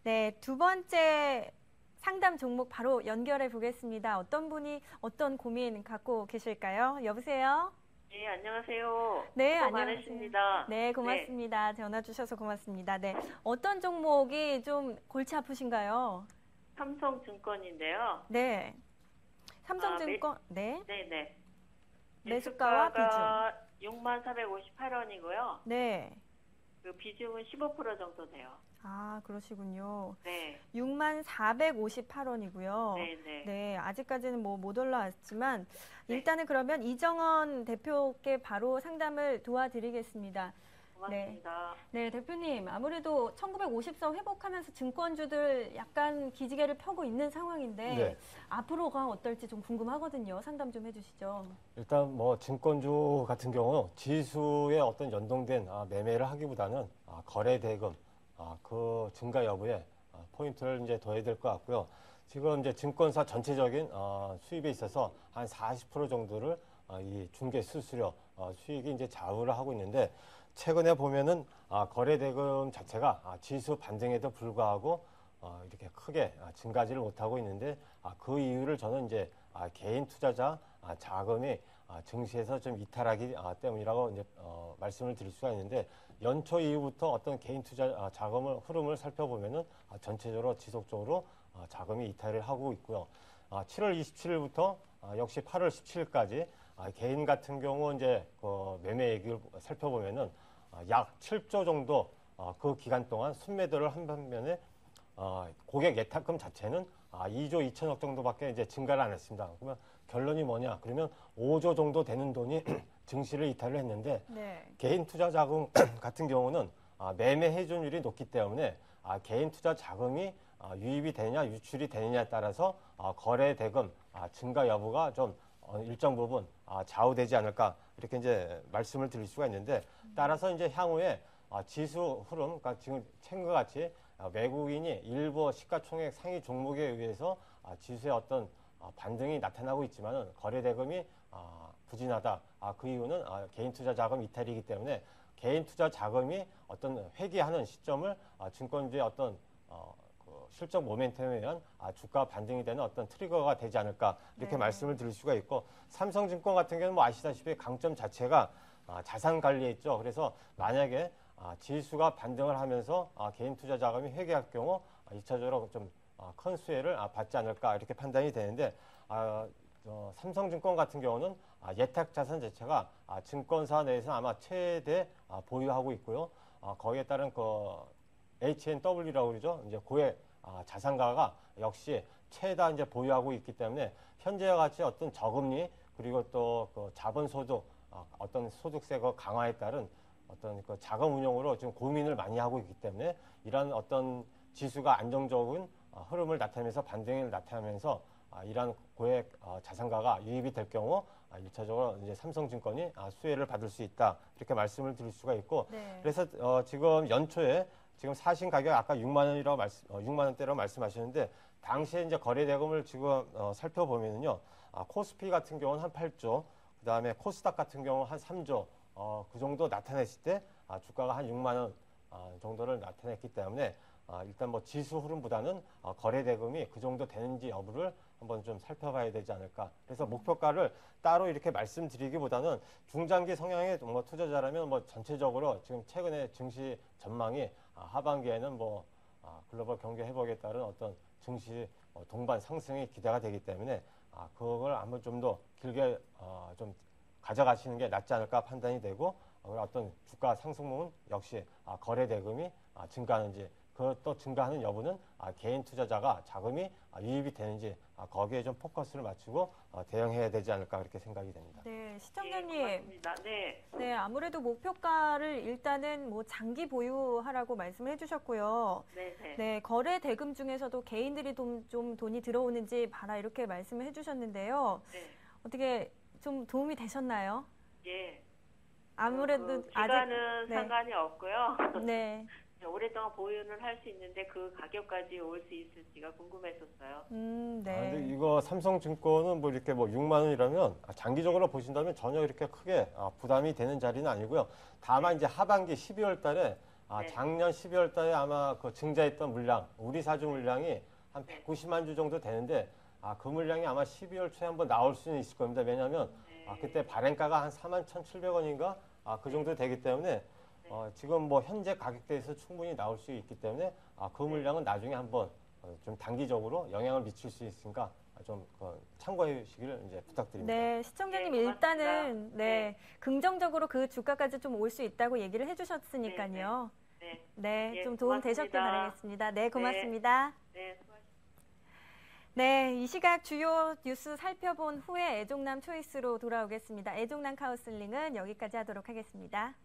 네, 두 번째 상담 종목 바로 연결해 보겠습니다. 어떤 분이 어떤 고민 갖고 계실까요? 여보세요? 네, 안녕하세요. 네, 수고 안녕하세요. 많으십니다. 네, 네, 고맙습니다. 전화 주셔서 고맙습니다. 네, 어떤 종목이 좀 골치 아프신가요? 삼성증권인데요. 네, 아, 삼성증권, 네, 네네. 매수가와 비중. 매수가가 64,458원이고요. 네, 그 비중은 15% 정도 돼요. 아, 그러시군요. 네, 64,458원이고요. 네네. 네, 아직까지는 뭐 못 올라왔지만 네, 일단은 그러면 이정원 대표께 바로 상담을 도와드리겠습니다. 네. 고맙습니다. 네, 대표님. 아무래도 1950선 회복하면서 증권주들 약간 기지개를 펴고 있는 상황인데 네. 앞으로가 어떨지 좀 궁금하거든요. 상담 좀 해주시죠. 일단 뭐 증권주 같은 경우 지수에 어떤 연동된 매매를 하기보다는 거래 대금 그 증가 여부에 포인트를 이제 둬야 될 것 같고요. 지금 이제 증권사 전체적인 수입에 있어서 한 40% 정도를 이 중개 수수료 수익이 이제 좌우를 하고 있는데 최근에 보면은 거래 대금 자체가 지수 반등에도 불구하고 이렇게 크게 증가하지를 못하고 있는데 그 이유를 저는 이제 개인 투자자 자금이 증시에서 좀 이탈하기 때문이라고 이제 말씀을 드릴 수가 있는데 연초 이후부터 어떤 개인 투자 자금을 흐름을 살펴보면은 전체적으로 지속적으로 자금이 이탈을 하고 있고요. 7월 27일부터 역시 8월 17일까지 개인 같은 경우 이제 그 매매액을 살펴보면은 약 7조 정도 그 기간 동안 순매도를 한 반면에 고객 예탁금 자체는 2조 2천억 정도밖에 이제 증가를 안 했습니다. 그러면 결론이 뭐냐? 그러면 5조 정도 되는 돈이 증시를 이탈을 했는데 네. 개인 투자 자금 같은 경우는 매매 회전율이 높기 때문에 개인 투자 자금이 유입이 되느냐 유출이 되느냐에 따라서 거래 대금 증가 여부가 좀 일정 부분 좌우되지 않을까 이렇게 이제 말씀을 드릴 수가 있는데 따라서 이제 향후에 지수 흐름, 그러니까 지금 최근과 같이 외국인이 일부 시가총액 상위 종목에 의해서 지수의 어떤 반등이 나타나고 있지만은 거래 대금이 부진하다. 그 이유는 개인 투자 자금 이탈이기 때문에 개인 투자 자금이 어떤 회귀하는 시점을 증권주의 어떤 그 실적 모멘텀에 의한 주가 반등이 되는 어떤 트리거가 되지 않을까 이렇게 네. 말씀을 드릴 수가 있고 삼성증권 같은 경우는 뭐 아시다시피 강점 자체가 자산 관리에 있죠. 그래서 만약에 지수가 반등을 하면서 개인 투자 자금이 회귀할 경우 2차적으로 좀 큰 수혜를 받지 않을까 이렇게 판단이 되는데 삼성증권 같은 경우는 예탁 자산 자체가 증권사 내에서 아마 최대 보유하고 있고요. 거기에 따른 그 HNW라고 그러죠. 이제 고액 자산가가 역시 최다 이제 보유하고 있기 때문에 현재와 같이 어떤 저금리 그리고 또 그 자본소득 어떤 소득세 그 강화에 따른 어떤 그 자금 운용으로 지금 고민을 많이 하고 있기 때문에 이러한 어떤 지수가 안정적인 흐름을 나타내면서 반등을 나타내면서 이러한 고액 자산가가 유입이 될 경우 1차적으로 이제 삼성증권이 수혜를 받을 수 있다 이렇게 말씀을 드릴 수가 있고 네. 그래서 지금 연초에 지금 사신 가격 아까 6만 원이라고 6만 원대라고 말씀하셨는데 당시에 이제 거래 대금을 지금 살펴보면은요 코스피 같은 경우는 한 8조 그다음에 코스닥 같은 경우 한 3조 그 정도 나타냈을 때 주가가 한 6만 원 정도를 나타냈기 때문에 일단 뭐 지수 흐름보다는 거래 대금이 그 정도 되는지 여부를 한번 좀 살펴봐야 되지 않을까. 그래서 목표가를 따로 이렇게 말씀드리기보다는 중장기 성향의 뭐 투자자라면 뭐 전체적으로 지금 최근에 증시 전망이 하반기에는 뭐 글로벌 경제 회복에 따른 어떤 증시 동반 상승이 기대가 되기 때문에 그걸 한번 좀 더 길게 좀 가져가시는 게 낫지 않을까 판단이 되고 어떤 주가 상승분은 역시 거래 대금이 증가하는지 그것도 증가하는 여부는 개인 투자자가 자금이 유입이 되는지 거기에 좀 포커스를 맞추고 대응해야 되지 않을까 그렇게 생각이 됩니다. 네, 예, 시청자님. 고맙습니다. 네, 네, 아무래도 목표가를 일단은 뭐 장기 보유하라고 말씀을 해주셨고요. 네네. 네, 거래 대금 중에서도 개인들이 좀 돈이 들어오는지 봐라 이렇게 말씀을 해주셨는데요. 네, 어떻게 좀 도움이 되셨나요? 예. 아무래도 그 기간은 네, 상관이 없고요. 네, 오랫동안 보유는 할 수 있는데 그 가격까지 올 수 있을지가 궁금했었어요. 네, 근데 이거 삼성증권은 뭐 이렇게 뭐 6만 원이라면 장기적으로 보신다면 전혀 이렇게 크게 부담이 되는 자리는 아니고요. 다만 이제 하반기 12월 달에 네. 작년 12월 달에 아마 그 증자했던 물량, 우리 사주 물량이 한 190만 주 정도 되는데 그 물량이 아마 12월 초에 한번 나올 수는 있을 겁니다. 왜냐하면 그때 발행가가 한 41,700원인가 그 정도 되기 때문에 지금 뭐 현재 가격대에서 충분히 나올 수 있기 때문에 그 물량은 나중에 한번 좀 단기적으로 영향을 미칠 수 있으니까 좀 참고해 주시기를 이제 부탁드립니다. 네, 시청자님 네, 일단은 고맙습니다. 네, 긍정적으로 그 주가까지 좀 올 수 있다고 얘기를 해주셨으니까요. 네. 네, 예, 좀 도움 되셨길 고맙습니다. 바라겠습니다. 네, 고맙습니다. 네, 수고하셨습니다. 네, 이 시각 주요 뉴스 살펴본 후에 애종남 초이스로 돌아오겠습니다. 애종남 카운슬링은 여기까지 하도록 하겠습니다.